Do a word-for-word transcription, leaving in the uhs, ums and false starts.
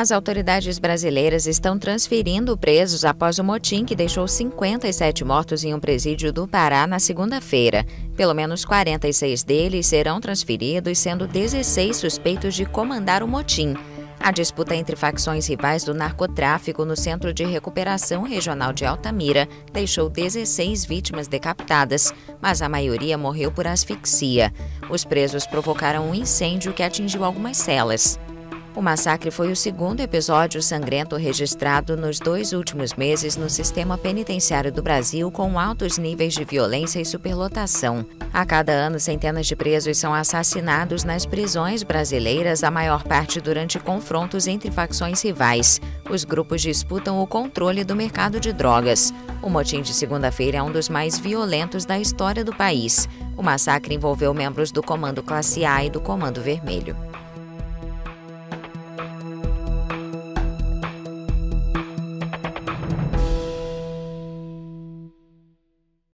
As autoridades brasileiras estão transferindo presos após o motim que deixou cinquenta e sete mortos em um presídio do Pará na segunda-feira. Pelo menos quarenta e seis deles serão transferidos, sendo dezesseis suspeitos de comandar o motim. A disputa entre facções rivais do narcotráfico no Centro de Recuperação Regional de Altamira deixou dezesseis vítimas decapitadas, mas a maioria morreu por asfixia. Os presos provocaram um incêndio que atingiu algumas celas. O massacre foi o segundo episódio sangrento registrado nos dois últimos meses no sistema penitenciário do Brasil, com altos níveis de violência e superlotação. A cada ano, centenas de presos são assassinados nas prisões brasileiras, a maior parte durante confrontos entre facções rivais. Os grupos disputam o controle do mercado de drogas. O motim de segunda-feira é um dos mais violentos da história do país. O massacre envolveu membros do Comando Classe A e do Comando Vermelho.